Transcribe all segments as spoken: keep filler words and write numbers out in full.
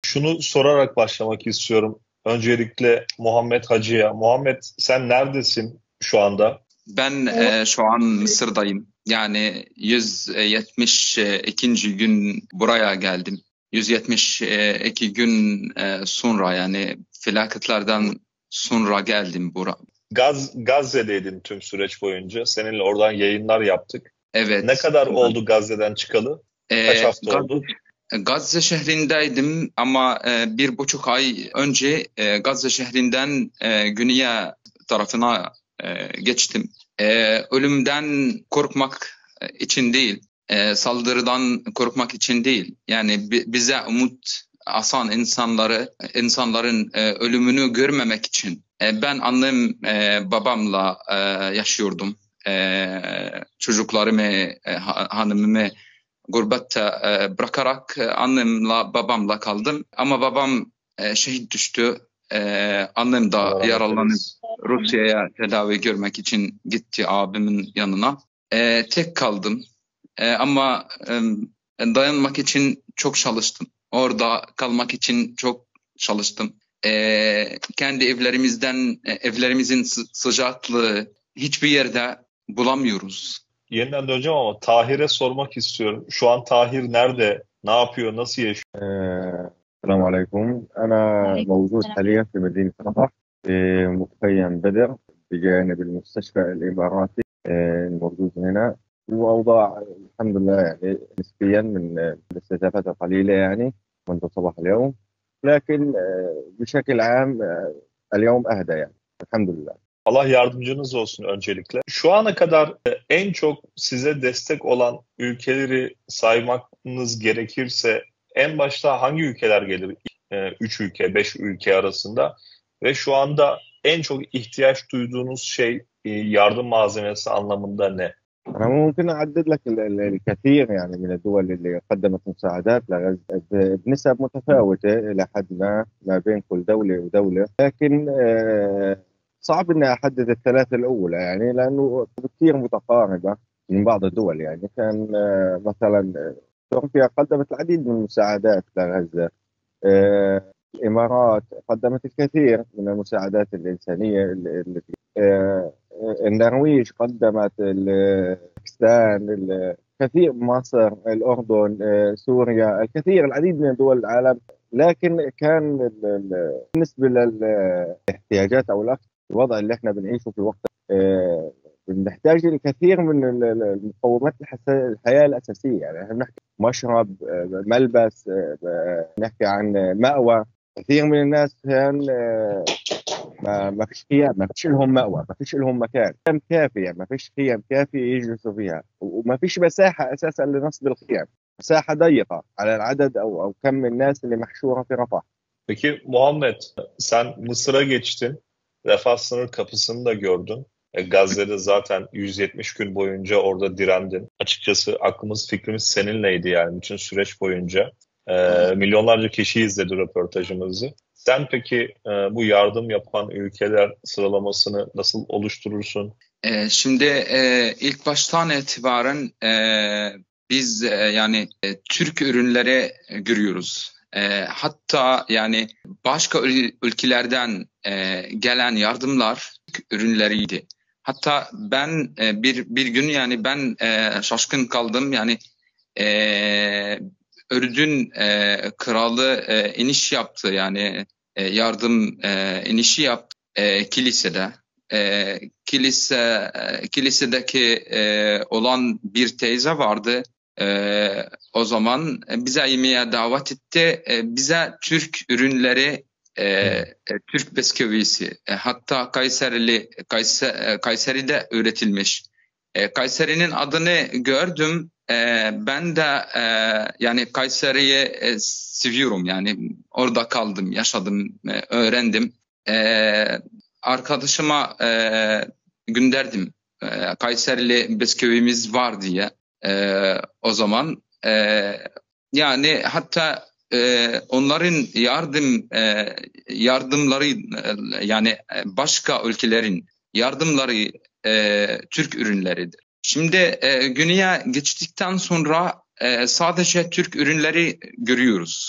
Şunu sorarak başlamak istiyorum. Öncelikle Muhammed Hacı'ya. Muhammed, sen neredesin şu anda? Ben e, şu an Mısır'dayım. Yani yüz yetmiş ikinci gün buraya geldim. yüz yetmiş iki gün e, sonra yani felaketlerden sonra geldim buraya. Gaz, Gazze'deydin tüm süreç boyunca. Seninle oradan yayınlar yaptık. Ne Evet. kadar oldu Gazze'den çıkalı? Kaç E, hafta Gazze, oldu? Gazze şehrindeydim ama e, bir buçuk ay önce e, Gazze şehrinden e, güneye tarafına e, geçtim. E, ölümden korkmak için değil, e, saldırıdan korkmak için değil. Yani bi- bize umut asan insanları, insanların e, ölümünü görmemek için. E, ben annem, e, babamla e, yaşıyordum. E, çocuklarımı, e, ha- hanımımı gurbette e, bırakarak e, annemle babamla kaldım. Ama babam e, şehit düştü. E, annem de Allah rahmet yaralanıp eylesin. Rusya'ya tedavi görmek için gitti abimin yanına. E, tek kaldım. E, ama e, dayanmak için çok çalıştım. Orada kalmak için çok çalıştım. E, kendi evlerimizden, e, evlerimizin sı- sıcaklığı hiçbir yerde bulamıyoruz. Yeniden döneceğim ama Tahir'e sormak istiyorum. Şu an Tahir nerede? Ne yapıyor? Nasıl yaşıyor? آه، السلام عليكم. أنا وعليكم موجود السلام. حاليا في مدينة رفح في مخيم بدر بجانب المستشفى الإماراتي آه، الموجود هنا. وأوضاع الحمد لله يعني نسبيا من آه، الاستهدافات القليلة يعني منذ صباح اليوم، لكن آه، بشكل عام آه، اليوم أهدى يعني الحمد لله. Allah yardımcınız olsun öncelikle. Şu ana kadar e, en çok size destek olan ülkeleri saymanız gerekirse en başta hangi ülkeler gelir? E, Üç ülke, beş ülke arasında ve şu anda en çok ihtiyaç duyduğunuz şey e, yardım malzemesi anlamında ne? أنا ممكن أعدد لك ال- ال- الكثير يعني من الدول اللي قدمت مساعدات لغزة ب- بنسب متفاوتة إلى حد ما ما بين كل دولة ودولة، لكن آه، صعب إني أحدد الثلاثة الأولى يعني لأنه كثير متقاربة من بعض الدول. يعني كان آه، مثلا آه، تركيا قدمت العديد من المساعدات لغزة. آه، الإمارات قدمت الكثير من المساعدات الإنسانية التي آه، النرويج قدمت، ال- باكستان، الكثير، مصر، الأردن، آه، سوريا، الكثير، العديد من دول العالم. لكن كان ال- ال- بالنسبة للاحتياجات أو الأكل، الوضع اللي احنا بنعيشه في الوقت آه، بنحتاج الكثير من ال- ال- المقومات الحس- الحياة الأساسية. يعني احنا بنحكي مشرب، آه، ملبس، آه، نحكي عن مأوى. كثير من الناس كان آه، ما ما فيش خيام، ما فيش لهم مأوى، ما فيش لهم مكان، خيام كافية، ما فيش خيام كافية يجلسوا فيها، وما فيش مساحة أساسا لنصب الخيام، مساحة ضيقة على العدد أو أو كم الناس اللي محشورة في رفح. Peki Muhammed, sen Mısır'a geçtin. Refah sınır kapısını da gördün. E, Gazze'de zaten yüz yetmiş gün boyunca orada direndin. Açıkçası aklımız fikrimiz seninleydi yani bütün süreç boyunca. E, milyonlarca kişi izledi röportajımızı. Sen peki e, bu yardım yapan ülkeler sıralamasını nasıl oluşturursun? E, şimdi e, ilk baştan itibaren e, biz e, yani e, Türk ürünleri görüyoruz. E, hatta yani başka ül- ülkelerden e, gelen yardımlar Türk ürünleriydi. Hatta ben e, bir bir gün yani ben e, şaşkın kaldım yani e, Ürdün e, kralı e, iniş yaptı yani e, yardım e, inişi yaptı e, kilisede. E, kilise e, kilisedeki e, olan bir teyze vardı. E, o zaman bize yemeğe davet etti. E, bize Türk ürünleri, e, e, Türk bisküvisi, e, hatta Kayserili Kayser, e, Kayseri'de üretilmiş. E, Kayseri'nin adını gördüm. E, ben de e, yani Kayseri'yi e, seviyorum. Yani orada kaldım, yaşadım, e, öğrendim. E, Arkadaşıma e, gönderdim. E, Kayserili bisküvimiz var diye. E, o zaman e, yani hatta e, onların yardım e, yardımları e, yani başka ülkelerin yardımları e, Türk ürünleridir. Şimdi e, güneye geçtikten sonra e, sadece Türk ürünleri görüyoruz.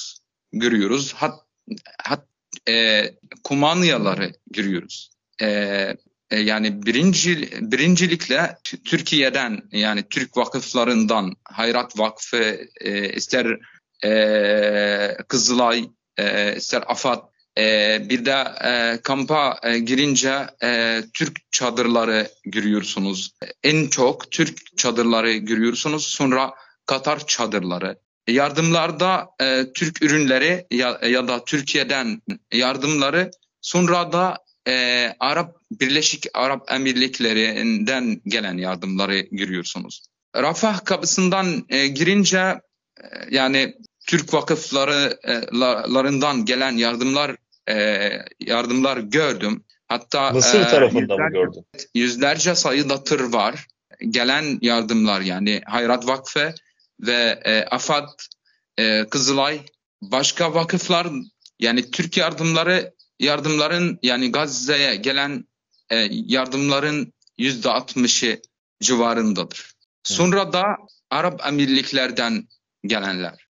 görüyoruz. Hat, hat e, kumanyaları görüyoruz. E, e, yani birinci birincilikle Türkiye'den, yani Türk vakıflarından, Hayrat Vakfı, e, ister e, Kızılay, e, ister AFAD, e, bir de e, kampa e, girince e, Türk çadırları görüyorsunuz. En çok Türk çadırları görüyorsunuz. Sonra Katar çadırları. Yardımlarda e, Türk ürünleri ya, ya da Türkiye'den yardımları, sonra da e, Arap Birleşik Arap Emirlikleri'nden gelen yardımları görüyorsunuz. Rafah kapısından e, girince e, yani Türk vakıflarından gelen yardımlar e, yardımlar gördüm. Hatta Mısır e, tarafında mı yüzlerce, gördün? yüzlerce sayıda tır var. Gelen yardımlar, yani Hayrat Vakfı ve e, AFAD, e, Kızılay, başka vakıflar, yani Türk yardımları yardımların yani Gazze'ye gelen e, yardımların yüzde altmışı civarındadır. Sonra da Arap Emirliklerden gelenler.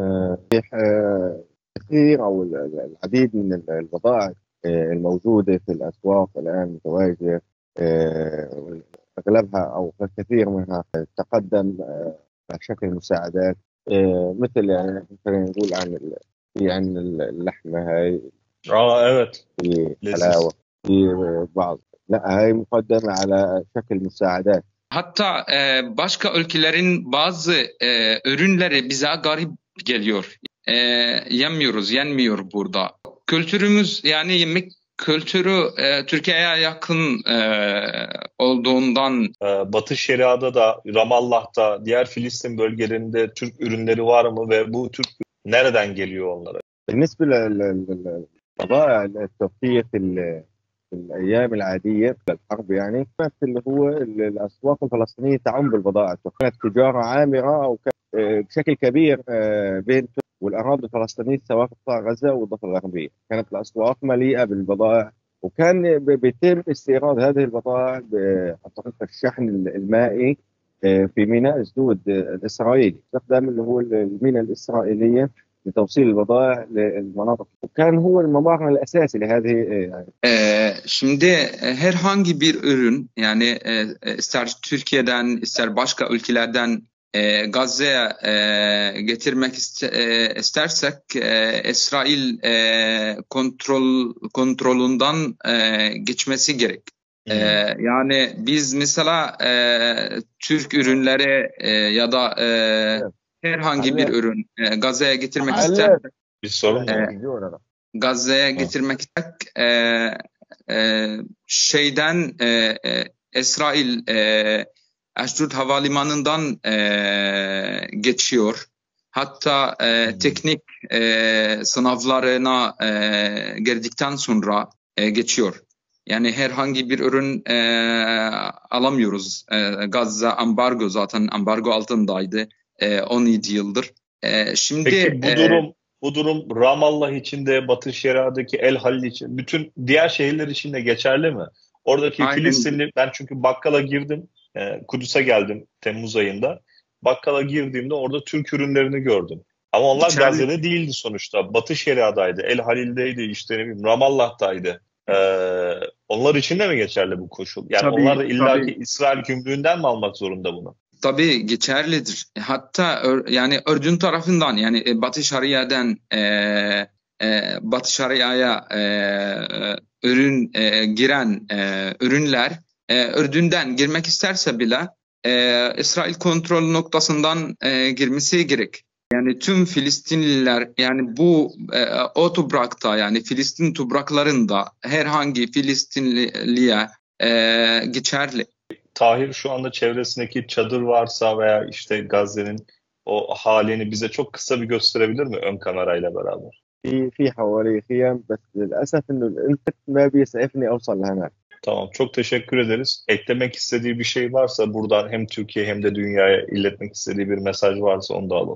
كثير أو العديد من البضائع الموجودة في الأسواق الآن متواجدة، أغلبها أو كثير منها تقدم على شكل مساعدات، مثل يعني خلينا نقول عن عن اللحمة هاي. اه evet. في حلاوة في بعض، لا هاي مقدمة على شكل مساعدات. Hatta e, başka ülkelerin bazı e, ürünleri bize garip geliyor. E, yemiyoruz, yenmiyor burada. Kültürümüz, yani yemek kültürü e, Türkiye'ye yakın e, olduğundan. Ee, Batı Şeria'da da, Ramallah'ta, diğer Filistin bölgelerinde Türk ürünleri var mı ve bu Türk nereden geliyor onlara? بالنسبة للبضائع التركية في في الأيام العادية في الحرب، يعني كانت اللي هو الأسواق الفلسطينية تعم بالبضائع، كانت تجارة عامرة أو بشكل كبير بين والأراضي الفلسطينية سواء في قطاع غزة والضفة الغربية. كانت الأسواق مليئة بالبضائع، وكان بيتم استيراد هذه البضائع عن طريق الشحن المائي في ميناء أسدود الإسرائيلي، استخدام اللي هو الميناء الإسرائيلية لتوصيل البضائع للمناطق. وكان هو الممر الأساسي لهذه يعني. Ee, şimdi herhangi bir ürün, yani e, ister Türkiye'den ister başka ülkelerden e, Gazze'ye e, getirmek iste, e, istersek e, İsrail e, kontrol kontrolünden e, geçmesi gerek. Hmm. E, yani biz mesela e, Türk ürünleri e, ya da e, evet. herhangi Halle. bir ürün e, Gazze'ye getirmek istersek, bir sorun e, Gazze'ye getirmek istersek e, e, şeyden e, e, İsrail e, Ashdod Havalimanı'ndan e, geçiyor. Hatta e, hmm. teknik e, sınavlarına e, girdikten sonra e, geçiyor. Yani herhangi bir ürün e, alamıyoruz. E, Gazze ambargo, zaten ambargo altındaydı e, on yedi yıldır. E, şimdi Peki bu durum e, bu durum Ramallah için de, Batı Şeria'daki El Halil için, bütün diğer şehirler için de geçerli mi? Oradaki aynen. Filistinli, ben çünkü bakkala girdim, e, Kudüs'e geldim Temmuz ayında. Bakkala girdiğimde orada Türk ürünlerini gördüm. Ama onlar geçerli. Gazze'de değildi sonuçta. Batı Şeria'daydı, El Halil'deydi, işte ne bileyim Ramallah'taydı. Ee, onlar için de mi geçerli bu koşul? Yani tabii, onlar da illaki İsrail gümrüğünden mi almak zorunda bunu? Tabii geçerlidir. Hatta yani Ürdün tarafından, yani Batı Şeria'dan e, e, Batı Şeria'ya e, ürün e, giren e, ürünler e, Ürdün'den girmek isterse bile e, İsrail kontrol noktasından e, girmesi gerek. Yani tüm Filistinliler, yani bu e, o toprakta, yani Filistin topraklarında herhangi Filistinliye e, geçerli. Tahir, şu anda çevresindeki çadır varsa veya işte Gazze'nin o halini bize çok kısa bir gösterebilir mi ön kamerayla beraber? في في حوالي خيام بس للاسف انه الانترنت ما بيسعفني اوصل لهناك. Tamam, çok teşekkür ederiz. Eklemek istediği bir şey varsa buradan hem Türkiye hem de dünyaya iletmek istediği bir mesaj varsa onu da alalım.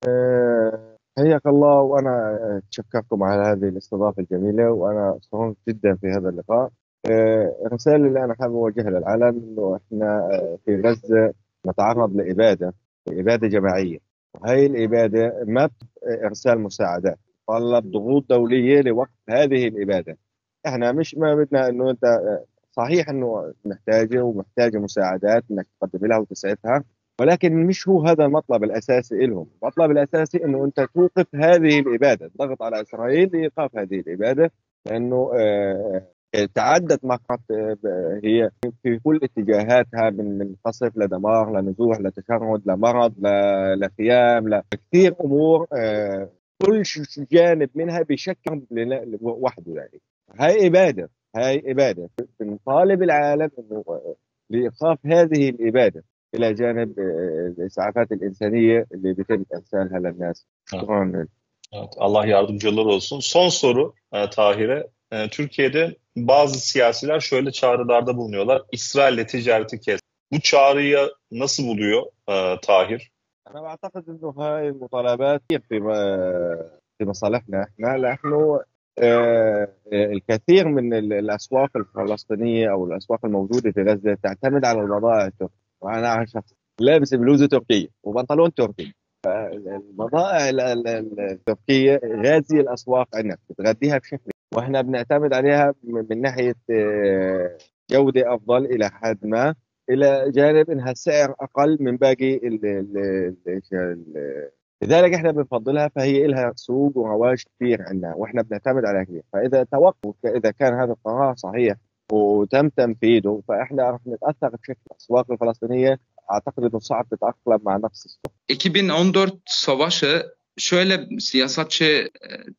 حياك الله، وأنا أشكركم على هذه الاستضافة الجميلة، وأنا سررت جدا في هذا اللقاء. الرسالة اللي أنا حابب أوجهها للعالم إنه إحنا في غزة نتعرض لإبادة إبادة جماعية، وهي الإبادة ما إرسال مساعدات، تتطلب ضغوط دولية لوقف هذه الإبادة. احنا مش ما بدنا انه انت صحيح انه محتاجة ومحتاجة مساعدات انك تقدم لها وتسعفها، ولكن مش هو هذا المطلب الاساسي لهم. المطلب الاساسي انه انت توقف هذه الإبادة، الضغط على اسرائيل لايقاف هذه الإبادة، لانه آه تعدت مقاطع هي في كل اتجاهاتها، من من قصف لدمار لنزوح لتشرد لمرض لخيام لكثير امور، كل جانب منها بشكل وحده. يعني هاي اباده، هاي اباده بنطالب العالم انه لايقاف هذه الاباده الى جانب الاسعافات الانسانيه اللي بيتم ارسالها للناس. شكرا. Evet, Allah yardımcılar olsun. Son soru e, Tahir'e. E, Türkiye'de bazı siyasiler şöyle çağrılarda bulunuyorlar. İsrail'le ticareti kes. Bu çağrıyı nasıl buluyor e, Tahir? أنا بعتقد إنه هاي المطالبات في في مصالحنا إحنا، لأنه الكثير من الأسواق الفلسطينية أو الأسواق الموجودة في غزة تعتمد على البضائع التركية، وأنا شخص لابس بلوزة تركية وبنطلون تركي. البضائع التركية غازية الأسواق عندنا، بتغذيها بشكل، وإحنا بنعتمد عليها من ناحية جودة أفضل إلى حد ما، إلى جانب إنها سعر أقل من باقي ال ال ال لذلك إحنا بنفضلها، فهي إلها سوق ورواج كثير عندنا وإحنا بنعتمد عليها كثير. فإذا توقف، إذا كان هذا القرار صحيح وتم تنفيذه، فإحنا راح نتأثر بشكل. الأسواق الفلسطينية أعتقد إنه صعب تتأقلم مع نفس السوق. iki bin on dört savaşı şöyle siyasetçi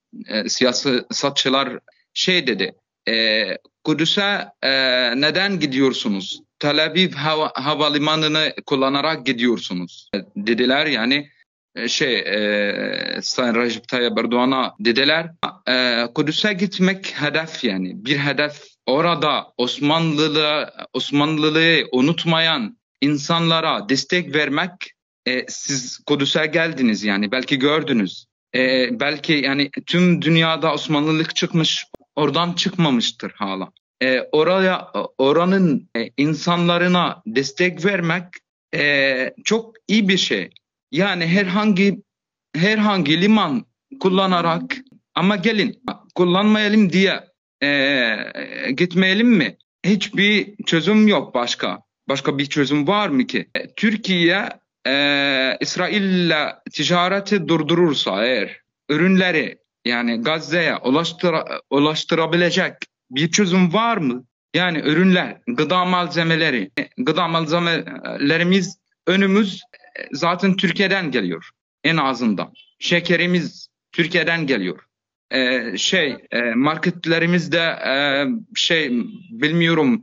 siyasetçiler şey dedi. E, Kudüs'e e, neden gidiyorsunuz? Tel Aviv hava, havalimanını kullanarak gidiyorsunuz dediler. Yani şey e, Sayın Recep Tayyip Erdoğan'a dediler. E, Kudüs'e gitmek hedef, yani bir hedef. Orada Osmanlılı Osmanlılığı unutmayan insanlara destek vermek. E, siz Kudüs'e geldiniz, yani belki gördünüz. E, belki yani tüm dünyada Osmanlılık çıkmış, oradan çıkmamıştır hala. E, oraya oranın e, insanlarına destek vermek e, çok iyi bir şey. Yani herhangi herhangi liman kullanarak, ama gelin kullanmayalım diye e, gitmeyelim mi? Hiçbir çözüm yok başka. Başka bir çözüm var mı ki? E, Türkiye e, İsrail'le ticareti durdurursa eğer, ürünleri yani Gazze'ye ulaştıra, ulaştırabilecek bir çözüm var mı? Yani ürünler, gıda malzemeleri, gıda malzemelerimiz önümüz zaten Türkiye'den geliyor en azından. Şekerimiz Türkiye'den geliyor. Ee, şey e, marketlerimizde e, şey bilmiyorum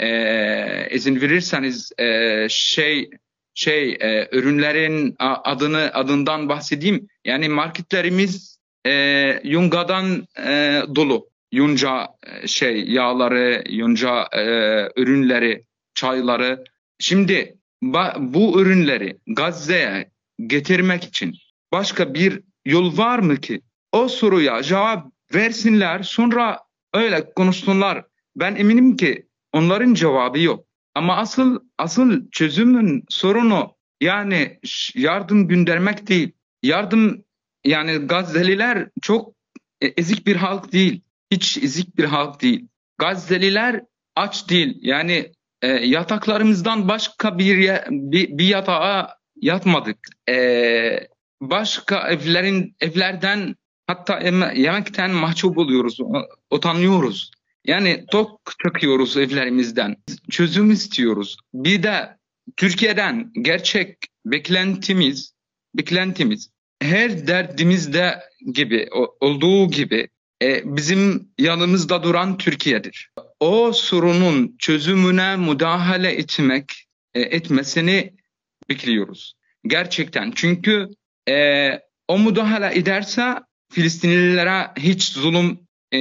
e, izin verirseniz e, şey şey e, ürünlerin adını adından bahsedeyim. Yani marketlerimiz e, yungadan e, dolu. Yunca şey yağları, yunca e, ürünleri, çayları. Şimdi ba, bu ürünleri Gazze'ye getirmek için başka bir yol var mı ki? O soruya cevap versinler, sonra öyle konuşsunlar. Ben eminim ki onların cevabı yok. Ama asıl asıl çözümün sorunu yani yardım göndermek değil. Yardım, yani Gazze'liler çok ezik bir halk değil. Hiç ezik bir halk değil. Gazze'liler aç değil. Yani e, yataklarımızdan başka bir, bir, bir yatağa yatmadık. E, başka evlerin evlerden, hatta yemekten mahcup oluyoruz, utanıyoruz. Yani tok çıkıyoruz evlerimizden. Çözüm istiyoruz. Bir de Türkiye'den gerçek beklentimiz, beklentimiz her derdimizde gibi olduğu gibi e, bizim yanımızda duran Türkiye'dir. O sorunun çözümüne müdahale etmek e, etmesini bekliyoruz. Gerçekten. Çünkü e, o müdahale ederse Filistinlilere hiç zulüm e,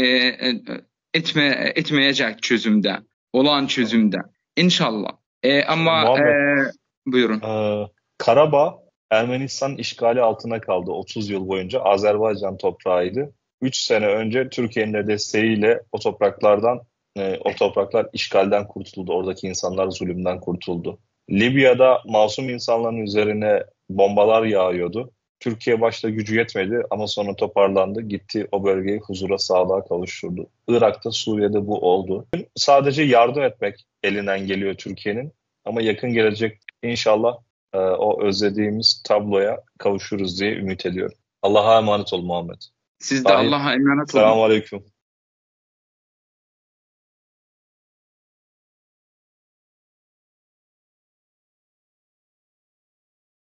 etme, etmeyecek çözümde. Olan çözümde. İnşallah. E, ama Muhammed, e, buyurun. E, Karabağ Ermenistan işgali altına kaldı otuz yıl boyunca. Azerbaycan toprağıydı. üç sene önce Türkiye'nin de desteğiyle o topraklardan e, o topraklar işgalden kurtuldu. Oradaki insanlar zulümden kurtuldu. Libya'da masum insanların üzerine bombalar yağıyordu. Türkiye başta gücü yetmedi ama sonra toparlandı. Gitti o bölgeyi huzura, sağlığa kavuşturdu. Irak'ta, Suriye'de bu oldu. Sadece yardım etmek elinden geliyor Türkiye'nin. Ama yakın gelecek inşallah e, o özlediğimiz tabloya kavuşuruz diye ümit ediyorum. Allah'a emanet ol Muhammed. Siz de Allah'a emanet olun. Selamun Aleyküm.